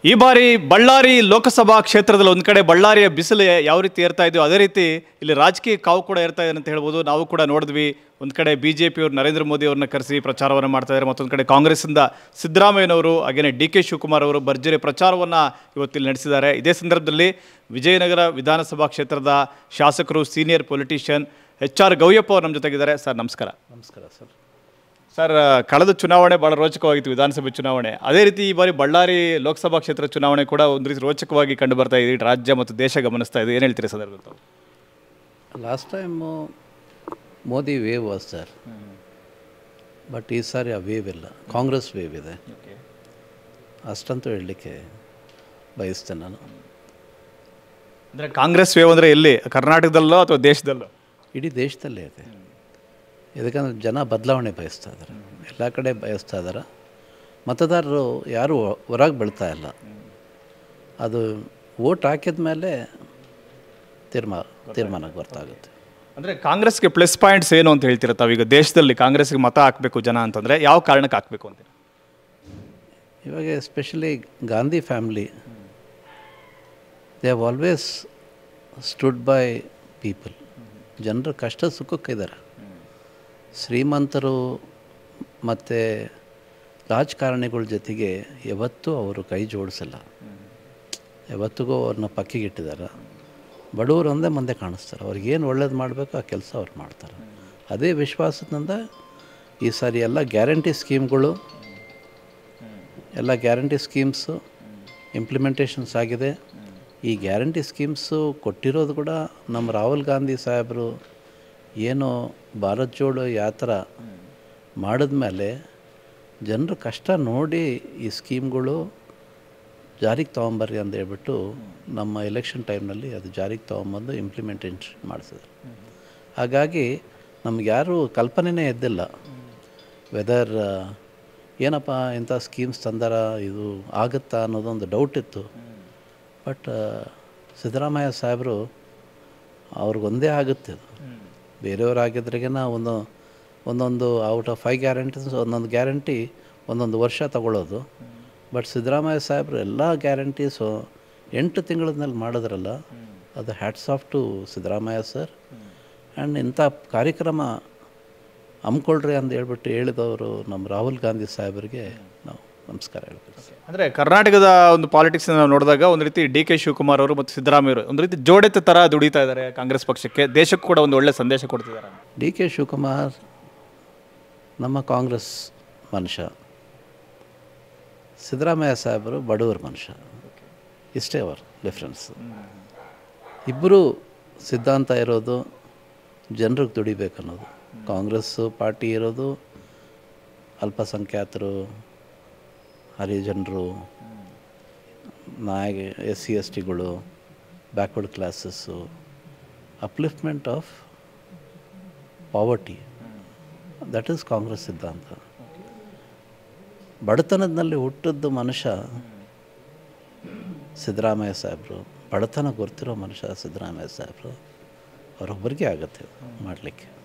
ಈ ಬಾರಿ ಬಳ್ಳಾರಿ ಲೋಕಸಭಾ ಕ್ಷೇತ್ರದಲ್ಲಿ ಒಂದು ಕಡೆ ಬಳ್ಳಾರಿಯ ಬಿಸಿಲು ಯಾವ ರೀತಿ ಏರ್ತಾ ಇದೆಯೋ ಅದೇ ರೀತಿ ಇಲ್ಲಿ ರಾಜಕೀಯ ಕಾವು ಕೂಡ ಏರ್ತಾ ಇದೆ ಅಂತ ಹೇಳ್ಬೋದು. ನಾವು ಕೂಡ ನೋಡಿದ್ವಿ, ಒಂದು ಕಡೆ ಬಿಜೆಪಿಯವರು ನರೇಂದ್ರ ಮೋದಿ ಅವ್ರನ್ನ ಕರೆಸಿ ಪ್ರಚಾರವನ್ನು ಮಾಡ್ತಾ ಇದ್ದಾರೆ, ಮತ್ತೊಂದು ಕಡೆ ಕಾಂಗ್ರೆಸ್ಸಿಂದ ಸಿದ್ದರಾಮಯ್ಯನವರು ಹಾಗೆಯೇ ಡಿ.ಕೆ. ಶಿವಕುಮಾರ್ ಅವರು ಭರ್ಜರಿ ಪ್ರಚಾರವನ್ನು ಇವತ್ತಿಲ್ಲಿ ನಡೆಸಿದ್ದಾರೆ. ಇದೇ ಸಂದರ್ಭದಲ್ಲಿ ವಿಜಯನಗರ ವಿಧಾನಸಭಾ ಕ್ಷೇತ್ರದ ಶಾಸಕರು ಸೀನಿಯರ್ ಪೊಲಿಟಿಷಿಯನ್ HR ಗೌಯಪ್ಪ ಅವರು ನಮ್ಮ ಜೊತೆಗಿದ್ದಾರೆ. ಸರ್ ನಮಸ್ಕಾರ. ನಮಸ್ಕಾರ ಸರ್. ಸರ್, ಕಳೆದ ಚುನಾವಣೆ ಭಾಳ ರೋಚಕವಾಗಿತ್ತು, ವಿಧಾನಸಭೆ ಚುನಾವಣೆ. ಅದೇ ರೀತಿ ಈ ಬಾರಿ ಬಳ್ಳಾರಿ ಲೋಕಸಭಾ ಕ್ಷೇತ್ರ ಚುನಾವಣೆ ಕೂಡ ಒಂದು ರೀತಿ ರೋಚಕವಾಗಿ ಕಂಡು ಬರ್ತಾ ಇದೆ. ರಾಜ್ಯ ಮತ್ತು ದೇಶ ಗಮನಿಸ್ತಾ ಇದೆ. ಏನು ಹೇಳ್ತೀರಿ ಸಂದರ್ಭದಲ್ಲಿ? Last time Modi wave was sir, but ಈ ಸಾರಿ ಆ ವೇವ್ ಇಲ್ಲ, ಕಾಂಗ್ರೆಸ್ ವೇವ್ ಇದೆ. ಅಷ್ಟಂತೂ ಹೇಳಲಿಕ್ಕೆ ಬಯಸ್ತೇನೆ ನಾನು. ಅಂದರೆ ಕಾಂಗ್ರೆಸ್ ವೇವ್ ಅಂದರೆ ಎಲ್ಲಿ, ಕರ್ನಾಟಕದಲ್ಲೋ ಅಥವಾ ದೇಶದಲ್ಲೋ? ಇಡೀ ದೇಶದಲ್ಲೇ ಇದೆ. ಇದಕ್ಕಂದ್ರೆ ಜನ ಬದಲಾವಣೆ ಬಯಸ್ತಾ ಇದ್ದಾರೆ, ಎಲ್ಲ ಕಡೆ ಬಯಸ್ತಾ ಇದ್ದಾರೆ. ಮತದಾರರು ಯಾರೂ ಹೊರಗೆ ಬೀಳ್ತಾ ಇಲ್ಲ. ಅದು ವೋಟ್ ಹಾಕಿದ ಮೇಲೆ ತೀರ್ಮಾನಕ್ಕೆ ಗೊತ್ತಾಗುತ್ತೆ. ಅಂದರೆ ಕಾಂಗ್ರೆಸ್ಗೆ ಪ್ಲಸ್ ಪಾಯಿಂಟ್ಸ್ ಏನು ಅಂತ ಹೇಳ್ತೀರ ತಾವೀಗ? ದೇಶದಲ್ಲಿ ಕಾಂಗ್ರೆಸ್ಗೆ ಮತ ಹಾಕಬೇಕು ಜನ ಅಂತಂದರೆ ಯಾವ ಕಾರಣಕ್ಕೆ ಹಾಕಬೇಕು ಅಂತ? ಇವಾಗ especially Gandhi family, they have always stood by people. ಜನರ ಕಷ್ಟ ಸುಖಕ್ಕಿದ್ದಾರೆ. ಶ್ರೀಮಂತರು ಮತ್ತು ರಾಜಕಾರಣಿಗಳ ಜೊತೆಗೆ ಯಾವತ್ತೂ ಅವರು ಕೈ ಜೋಡಿಸಿಲ್ಲ, ಯಾವತ್ತಿಗೂ ಅವ್ರನ್ನ ಪಕ್ಕಿಗಿಟ್ಟಿದ್ದಾರೆ. ಬಡವರು ಒಂದೇ ಮುಂದೆ ಕಾಣಿಸ್ತಾರೆ, ಅವ್ರಿಗೇನು ಒಳ್ಳೇದು ಮಾಡಬೇಕು ಆ ಕೆಲಸ ಅವ್ರು ಮಾಡ್ತಾರೆ. ಅದೇ ವಿಶ್ವಾಸದಿಂದ ಈ ಸಾರಿ ಎಲ್ಲ ಗ್ಯಾರಂಟಿ ಸ್ಕೀಮ್ಸು ಇಂಪ್ಲಿಮೆಂಟೇಷನ್ಸ್ ಆಗಿದೆ. ಈ ಗ್ಯಾರಂಟಿ ಸ್ಕೀಮ್ಸು ಕೊಟ್ಟಿರೋದು ಕೂಡ ನಮ್ಮ ರಾಹುಲ್ ಗಾಂಧಿ ಸಾಹೇಬರು ಏನು ಭಾರತ್ ಜೋಡೋ ಯಾತ್ರಾ ಮಾಡಿದ್ಮೇಲೆ ಜನರ ಕಷ್ಟ ನೋಡಿ ಈ ಸ್ಕೀಮ್ಗಳು ಜಾರಿಗೆ ತೊಗೊಂಬರ್ರಿ ಅಂತ ಹೇಳ್ಬಿಟ್ಟು ನಮ್ಮ ಎಲೆಕ್ಷನ್ ಟೈಮ್ನಲ್ಲಿ ಅದು ಜಾರಿಗೆ ತೊಗೊಂಬಂದು ಇಂಪ್ಲಿಮೆಂಟೇಷನ್ ಮಾಡಿಸಿದ್ರು. ಹಾಗಾಗಿ ನಮ್ಗೆ ಯಾರೂ ಕಲ್ಪನೆಯೇ ಎದ್ದಿಲ್ಲ ವೆದರ್ ಏನಪ್ಪ ಇಂಥ ಸ್ಕೀಮ್ಸ್ ತಂದಾರ, ಇದು ಆಗುತ್ತಾ ಅನ್ನೋದೊಂದು ಡೌಟ್ ಇತ್ತು. ಬಟ್ ಸಿದ್ದರಾಮಯ್ಯ ಸಾಹೇಬರು ಅವ್ರಿಗೊಂದೇ ಆಗುತ್ತೆ. ಅದು ಬೇರೆಯವರಾಗಿದ್ರಿಗಿನ ಒಂದೊಂದು ಔಟ್ ಆಫ್ 5 ಗ್ಯಾರಂಟೀಸ್ ಒಂದೊಂದು ಗ್ಯಾರಂಟಿ ಒಂದೊಂದು ವರ್ಷ ತಗೊಳ್ಳೋದು. ಬಟ್ ಸಿದ್ದರಾಮಯ್ಯ ಸಾಹೇಬರು ಎಲ್ಲ ಗ್ಯಾರಂಟೀಸು 8 ತಿಂಗಳದ್ಮೇಲೆ ಮಾಡಿದ್ರಲ್ಲ, ಅದು hats off to Siddaramaiah sir. And ಇಂಥ ಕಾರ್ಯಕ್ರಮ ಹಮ್ಮಿಕೊಳ್ರಿ ಅಂತ ಹೇಳ್ಬಿಟ್ಟು ಹೇಳಿದವರು ನಮ್ಮ ರಾಹುಲ್ ಗಾಂಧಿ ಸಾಹೇಬರಿಗೆ ನಾವು ನಮಸ್ಕಾರ ಹೇಳ್ಬೇಕು. ಅಂದರೆ ಕರ್ನಾಟಕದ ಒಂದು ಪಾಲಿಟಿಕ್ಸ್ ನಾವು ನೋಡಿದಾಗ ಒಂದು ರೀತಿ ಡಿ.ಕೆ. ಶಿವಕುಮಾರ್ ಅವರು ಮತ್ತು ಸಿದ್ದರಾಮಯ್ಯವರು ಒಂದು ರೀತಿ ಜೋಡೆತ್ತ ಥರ ದುಡಿತಾ ಇದ್ದಾರೆ ಕಾಂಗ್ರೆಸ್ ಪಕ್ಷಕ್ಕೆ, ದೇಶಕ್ಕೂ ಕೂಡ ಒಂದು ಒಳ್ಳೆಯ ಸಂದೇಶ ಕೊಡ್ತಿದ್ದಾರೆ. ಡಿ.ಕೆ. ಶಿವಕುಮಾರ್ ನಮ್ಮ ಕಾಂಗ್ರೆಸ್ ಮನುಷ್ಯ, ಸಿದ್ದರಾಮಯ್ಯ ಸಾಹೇಬರು ಬಡವರ ಮನುಷ್ಯ, ಇಷ್ಟೇ ಅವರ ಡಿಫ್ರೆನ್ಸ್. ಇಬ್ಬರು ಸಿದ್ಧಾಂತ ಇರೋದು ಜನರಿಗೆ ದುಡಿಬೇಕನ್ನೋದು. ಕಾಂಗ್ರೆಸ್ಸು ಪಾರ್ಟಿ ಇರೋದು ಅಲ್ಪಸಂಖ್ಯಾತರು, ಹರಿಜನರು, SC STಗಳು, backward classes, upliftment of poverty, that is Congress ಸಿದ್ಧಾಂತ. ಬಡತನದಲ್ಲಿ ಹುಟ್ಟಿದ್ದು ಮನುಷ್ಯ ಸಿದ್ದರಾಮಯ್ಯ ಸಾಹೇಬರು, ಬಡತನ ಗೊತ್ತಿರೋ ಮನುಷ್ಯ ಸಿದ್ದರಾಮಯ್ಯ ಸಾಹೇಬರು, ಅವರೊಬ್ಬರಿಗೆ ಆಗುತ್ತೆ ಮಾಡಲಿಕ್ಕೆ.